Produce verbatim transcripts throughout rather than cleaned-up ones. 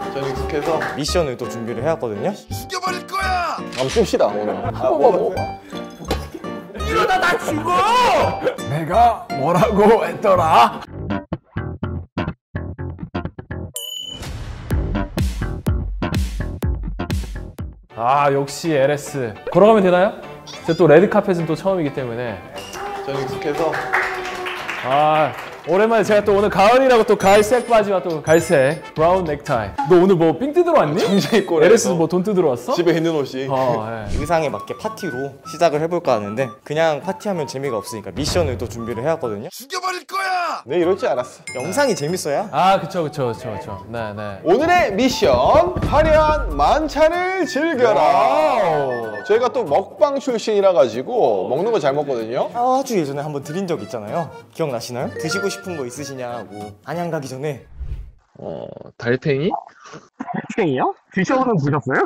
저는 익숙해서 미션을 또 준비를 해왔거든요. 죽여버릴 거야! 한번 씁시다 오늘. 한 번만 먹어. 이러다 나 죽어! 내가 뭐라고 했더라? 아 역시 엘에스 걸어가면 되나요? 제가 또 레드카펫은 또 처음이기 때문에 저는 익숙해서 아 오랜만에 제가 또 오늘 가을이라고 또 갈색 바지와 또 갈색 브라운 넥타이. 너 오늘 뭐 삥 뜯으러 왔니? 정장 입고 엘에스 뭐 돈 뜯으러 왔어? 집에 있는 옷이. 어, 예. 의상에 맞게 파티로 시작을 해볼까 하는데 그냥 파티하면 재미가 없으니까 미션을 또 준비를 해왔거든요. 죽여버릴 거야! 네 이럴 줄 알았어. 영상이 재밌어야 아 그쵸 그쵸 그쵸 그쵸 네네. 오늘의 미션 화려한 만찬을 즐겨라. 저희가 또 먹방 출신이라 가지고 먹는 거 잘 먹거든요. 아주 예전에 한번 드린 적 있잖아요. 기억나시나요? 드시고 싶은 거 있으시냐고. 안양 가기 전에. 어 달팽이? 달팽이요? 드셔보는 보셨어요?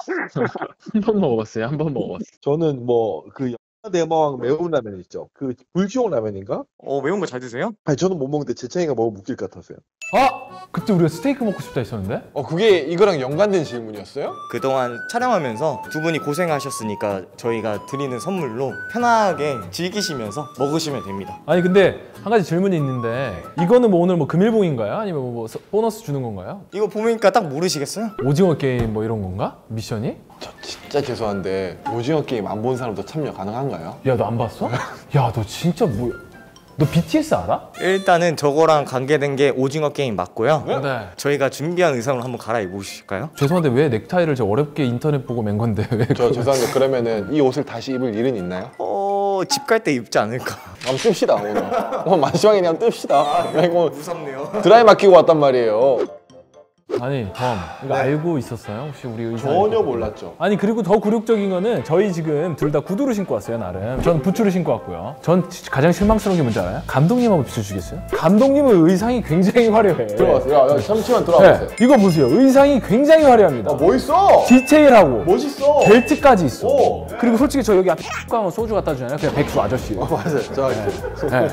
한 번 먹어봤어요. 한 번 먹어봤어요. 저는 뭐그 대마왕 매운 라면 있죠. 그 불지옥 라면인가? 어 매운 거 잘 드세요? 아니 저는 못 먹는데 재창이가 먹으면 웃길 것 같았어요. 아 그때 우리가 스테이크 먹고 싶다 했었는데? 어 그게 이거랑 연관된 질문이었어요? 그동안 촬영하면서 두 분이 고생하셨으니까 저희가 드리는 선물로 편하게 즐기시면서 먹으시면 됩니다. 아니 근데 한 가지 질문이 있는데 이거는 뭐 오늘 뭐 금일봉인가요? 아니면 뭐, 뭐 서- 보너스 주는 건가요? 이거 보니까 딱 모르시겠어요? 오징어 게임 뭐 이런 건가? 미션이? 저 진짜 죄송한데 오징어 게임 안 본 사람도 참여 가능한가요? 야 너 안 봤어? 야 너 진짜 뭐야? 너 비티에스 알아? 일단은 저거랑 관계된 게 오징어 게임 맞고요. 네. 저희가 준비한 의상으로 한번 갈아입으실까요? 죄송한데 왜 넥타이를 저 어렵게 인터넷 보고 맨 건데 왜? 저 죄송한데 그러면은 이 옷을 다시 입을 일은 있나요? 어... 집 갈 때 입지 않을까? 한번 뜹시다 오늘. 오늘 마지막에 그냥 뜹시다. 야, 이거 무섭네요. 드라이 맡기고 왔단 말이에요. 아니 범 이거 네. 알고 있었어요? 혹시 우리 의상? 전혀 몰랐죠. 아니 그리고 더 굴욕적인 거는 저희 지금 둘 다 구두를 신고 왔어요 나름. 전 부츠를 신고 왔고요. 전 가장 실망스러운 게 뭔지 알아요? 감독님 한번 비춰주겠어요? 감독님은 의상이 굉장히 화려해. 들어가세요. 야, 야 잠시만 들어가세요. 네, 이거 보세요. 의상이 굉장히 화려합니다. 아, 뭐 있어? 디테일하고 멋있어. 벨트까지 있어. 오. 그리고 솔직히 저 여기 앞에 쭉 가면 소주 갖다 주잖아요. 그냥 백수 아저씨. 어, 맞아요. 저 네.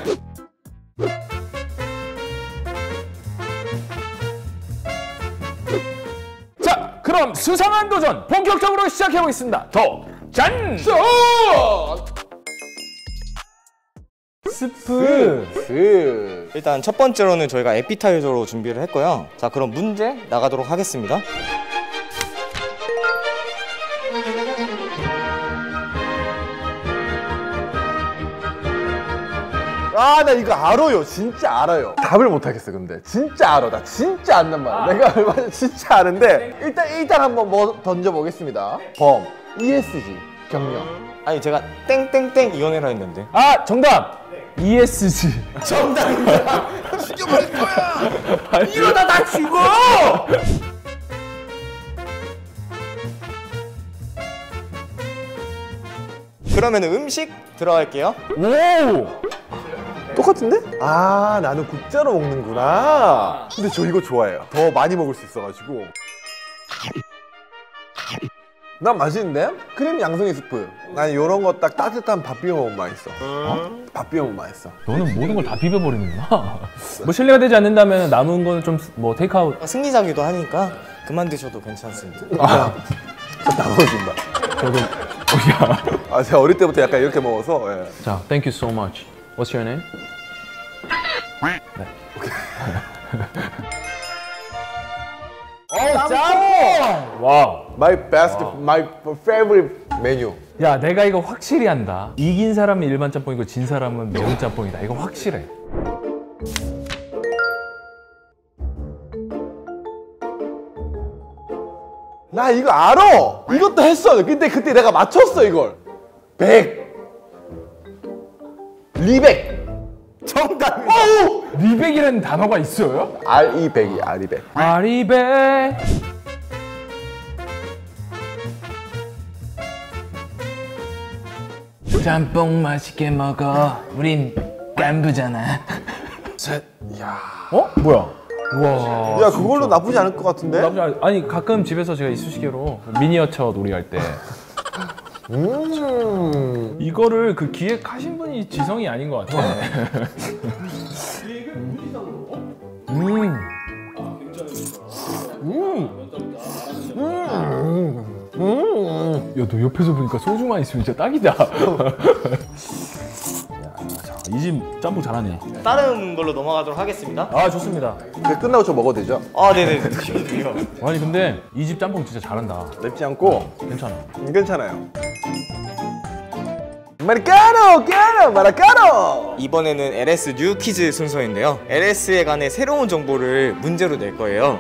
자, 그럼 수상한 도전 본격적으로 시작해 보겠습니다. 도전! 스프. 그 일단 첫 번째로는 저희가 에피타이저로 준비를 했고요. 자 그럼 문제 나가도록 하겠습니다. 아, 나 이거 알아요. 진짜 알아요. 답을 못 하겠어, 근데. 진짜 알아. 나 진짜 안단 말이야. 내가 얼마 전에 진짜 아는데. 일단, 일단 한번 뭐 던져보겠습니다. 범. 이에스지. 경력. 아니 제가 땡땡땡 이혼해라 했는데. 아, 정답! 이에스지. 정답입니다. 죽여버릴 거야! 이러다 나 죽어! 그러면 음식 들어갈게요. 오! 똑같은데? 아, 나는 국자로 먹는구나. 근데 저 이거 좋아해요. 더 많이 먹을 수 있어가지고. 난 맛있는데? 크림 양송이 스프. 난 이런 거 딱 따뜻한 밥 비벼 먹으면 맛있어. 어? 밥 비벼 먹으면 맛있어. 너는 모든 걸 다 비벼버리는구나. 뭐 실례가 되지 않는다면 남은 거는 좀 뭐 테이크아웃. 승리자기도 하니까 그만 드셔도 괜찮습니다. 아, 저 다 먹어준다. 저도. 야. 아, 제가 어릴 때부터 약간 이렇게 먹어서. 예. 자, thank you so much. What's your name? 네. 어, 짬뽕! 와우. My best, my favorite menu. 야, 내가 이거 확실히 한다. 이긴 사람은 일반 짬뽕이고 진 사람은 매운 짬뽕이다. 이거 확실해. 나 이거 알아! 이것도 했어. 근데 그때 내가 맞췄어, 이걸. 백. 리백. 정답입니다. 리백이라는 단어가 있어요? 알이 백이 알이 백. 아리백. 짬뽕 맛있게 먹어. 우린 깐부잖아. 셋. 야. 어? 뭐야? 우와. 야, 그걸로 나쁘지 않을 것 같은데? 나쁘지 않- 아니 가끔 집에서 제가 이쑤시개로 미니어처 놀이할 때 음. 이거를 그 기획하신 분이 지성이 아닌 것 같아. 음. 야, 너 옆에서 보니까 소주만 있으면 진짜 딱이다. 이 집 짬뽕 잘하네. 다른 걸로 넘어가도록 하겠습니다. 아, 좋습니다. 이제 끝나고 저 먹어도 되죠? 아, 네네. 드시면 아니, 근데 이 집 짬뽕 진짜 잘한다. 맵지 않고 괜찮아. 음, 괜찮아요. 마라카노! 까노! 마라카노! 이번에는 엘에스 뉴 퀴즈 순서인데요. 엘에스에 관해 새로운 정보를 문제로 낼 거예요.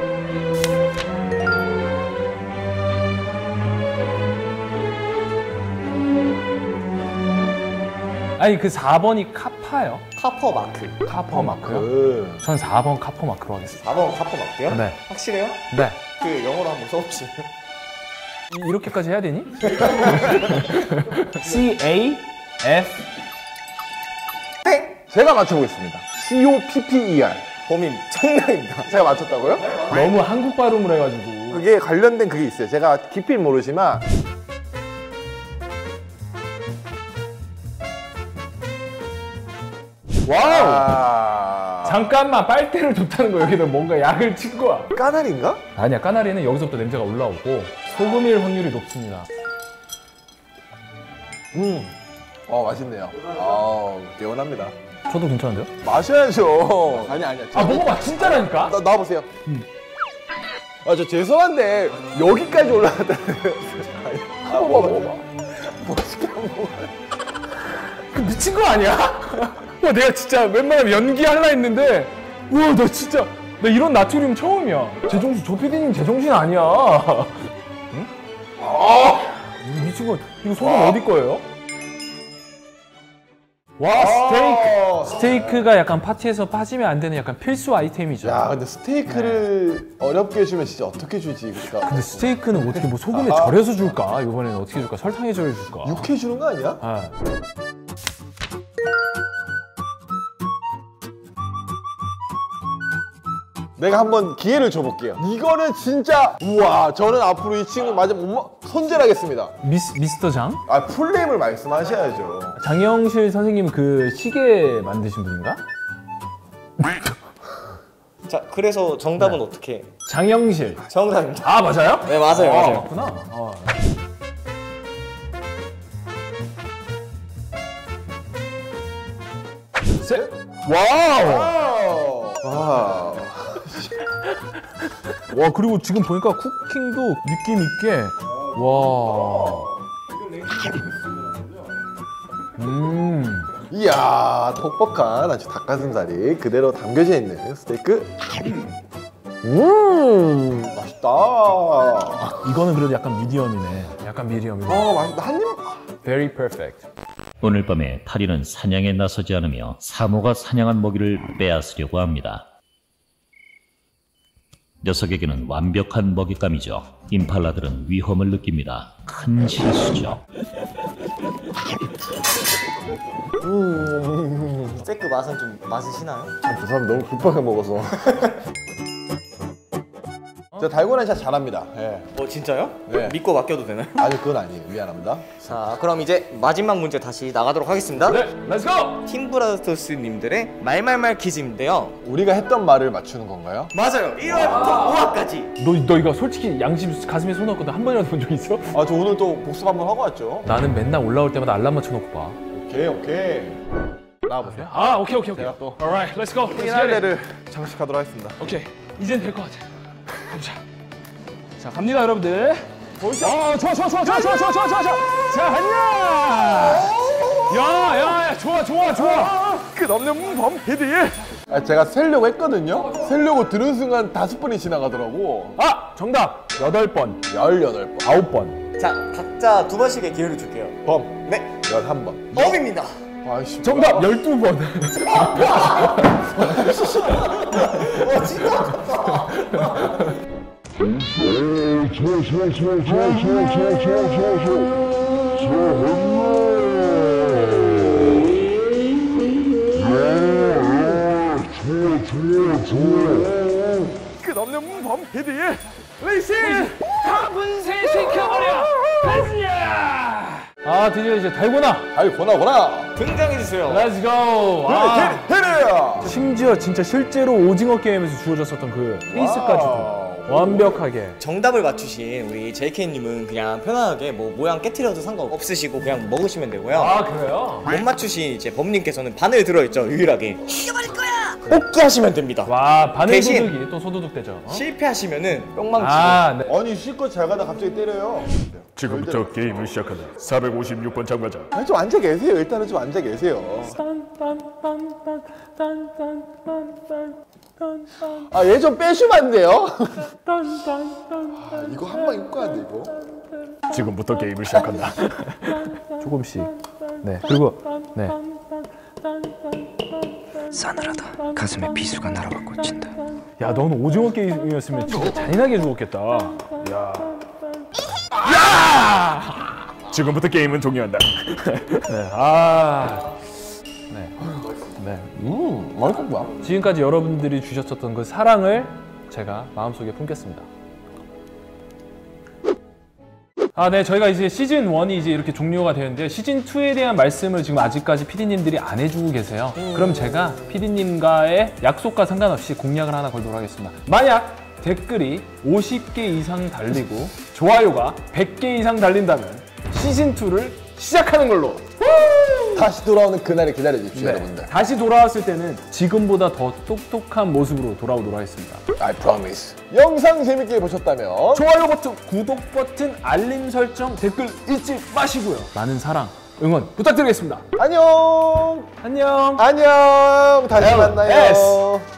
아니, 그 사 번이 카파요? 카퍼 마크. 카퍼 마크요? 그... 전 사 번 카퍼 마크로 하겠습니다. 사 번 카퍼 마크요? 네. 확실해요? 네. 그 영어로 한번 써봅시다. 이- 이렇게까지 해야 되니? C A F 땡! 제가 맞춰보겠습니다. C O P P E R. 범인 장난입니다. 제가 맞췄다고요? 너무 한국 발음을 해가지고. 그게 관련된 그게 있어요. 제가 깊이는 모르지만 와우! 아... 잠깐만, 빨대를 줬다는 거 여기다 뭔가 약을 친 거야. 까나리인가? 아니야, 까나리는 여기서부터 냄새가 올라오고 소금일 확률이 높습니다. 음. 어, 맛있네요. 아, 개운합니다. 저도 괜찮은데요? 마셔야죠. 아니, 아니야. 아, 먹어봐, 진짜라니까? 나, 나와보세요. 아, 저 죄송한데 여기까지 올라갔다는 한번 먹어봐. 멋있게 한번 먹어. 그 미친 거 아니야? 와, 내가 진짜 웬만하면 연기할라 했는데 우와, 나 진짜 나 이런 나트륨 처음이야. 제정신, 조 피디님 제정신 아니야. 응? 아, 미친 거. 이거 소금 어디 거예요? 와, 스테이크. 스테이크가 약간 파티에서 빠지면 안 되는 약간 필수 아이템이죠. 야, 근데 스테이크를 어렵게 해주면 진짜 어떻게 주지? 그러니까 근데 스테이크는 어떻게 뭐 소금에 아. 절여서 줄까? 이번에는 어떻게 줄까? 설탕에 절여 줄까? 육회 주는 거 아니야? 아. 내가 한번 기회를 줘볼게요. 이거는 진짜 우와, 저는 앞으로 이 친구 맞으면 못 마- 손절하겠습니다. 미스, 미스터 장? 아, 풀네임을 말씀하셔야죠. 장영실 선생님 그 시계 만드신 분인가? 자, 그래서 정답은 어떻게? 장영실. 정답입니다. 아, 맞아요? 네, 맞아요, 아, 맞아요. 맞구나. 아. 셋. 와우. 와우. 와, 그리고 지금 보니까 쿠킹도 느낌 있게. 와. 음. 이야, 톡복한 아주 닭가슴살이 그대로 담겨져 있는 스테이크. 음, 맛있다. 이거는 그래도 약간 미디엄이네. 약간 미디엄이네. 어, 맛있다. 한 입. Very perfect. 오늘 밤에 파리는 사냥에 나서지 않으며 사모가 사냥한 먹이를 빼앗으려고 합니다. 녀석에게는 완벽한 먹잇감이죠. 임팔라들은 위험을 느낍니다. 큰 실수죠. 스테이크 맛은 좀 맛이시나요? 참, 저 사람 너무 급하게 먹어서. 저 달고나 진짜 잘합니다. 예. 어, 진짜요? 네. 믿고 맡겨도 되나요? 아니, 그건 아니에요. 미안합니다. 자, 그럼 이제 마지막 문제 다시 나가도록 하겠습니다. 네, 렛츠 고! 팀브라더스님들의 말말말 퀴즈인데요. 우리가 했던 말을 맞추는 건가요? 맞아요. 일 화부터 오 화까지. 너, 너 이거 솔직히 양심 가슴에 손 얹거든 한 번이라도 본 적 있어? 아, 저 오늘 또 복습 한번 하고 왔죠. 나는 맨날 올라올 때마다 알람 맞춰놓고 봐. 오케이, 오케이. 나와보세요. 아, 오케이, 오케이, 오케이. 제가 또 Alright, let's go. Let's get it. 피날레를 장식하도록 하겠습니다. 오케이, 이젠 될 것 같아. 가보자. 자, 갑니다, 여러분들. 보이죠? 아, 좋아, 좋아, 좋아, 좋아, 좋아, 좋아, 좋아, 좋아, 좋아. 자, 간다. 야, 야, 야, 좋아, 좋아, 좋아. 끝없는 범피디. 아, 제가 세려고 했거든요. 세려고 들은 순간 다섯 번이 지나가더라고. 아, 정답. 여덟 번, 열여덟 번. 아홉 번. 자, 각자 두 번씩의 기회를 줄게요. 범. 네. 열한 번. 범입니다. 아이씨. 정답 열두 번. 와, 진짜 아깝다. 끝없는 범피디. 레이싱. 분쇄 시켜버려. 아, 드디어 이제 달고나. 아이, 보나, 보나. 등장해주세요. Let's go. 아, 헤리, 헤리. 심지어 진짜 실제로 오징어 게임에서 주어졌었던 그 페이스까지도. 와우. 완벽하게. 정답을 맞추신 우리 제이케이님은 그냥 편안하게 뭐 모양 깨트려도 상관없으시고 그냥 먹으시면 되고요. 아 그래요? 못 맞추신 이제 범님께서는 바늘 들어있죠, 유일하게. 죽여버릴 거야! 뽑기 하시면 됩니다. 와 바늘 대신 소득이 또 소도둑 되죠. 어? 실패하시면은 뿅망치고. 아 네. 아니 실컷 잘 가다 갑자기 때려요. 지금부터 게임을 시작한다. 사백오십육 번 참가자. 아니 좀 앉아 계세요. 일단은 좀 앉아 계세요. 아 얘 좀 빼주면 안 돼요? 아, 이거 한 방 입고 가야 돼 이거. 지금부터 게임을 시작한다. 조금씩. 네. 그리고 네. 싸늘하다. 가슴에 비수가 날아와 꽂힌다. 야, 넌 오징어 게임이었으면 진짜 잔인하게 죽었겠다. 야. 야! 지금부터 게임은 종료한다. 네. 아. 네. 네. 음 맛있다. 지금까지 여러분들이 주셨었던 그 사랑을 제가 마음속에 품겠습니다. 아, 네, 저희가 이제 시즌 원이 이제 이렇게 종료가 되는데 시즌 투에 대한 말씀을 지금 아직까지 피디님들이 안 해주고 계세요. 음. 그럼 제가 피디님과의 약속과 상관없이 공약을 하나 걸도록 하겠습니다. 만약 댓글이 오십 개 이상 달리고 좋아요가 백 개 이상 달린다면 시즌 투를 시작하는 걸로. 다시 돌아오는 그날을 기다려주십시오. 네. 여러분들. 다시 돌아왔을 때는 지금보다 더 똑똑한 모습으로 돌아오도록 하겠습니다. I promise. 영상 재밌게 보셨다면 좋아요 버튼, 구독 버튼, 알림 설정, 댓글 잊지 마시고요. 많은 사랑, 응원 부탁드리겠습니다. 안녕. 안녕. 안녕. 다시 엘, 만나요. 에스.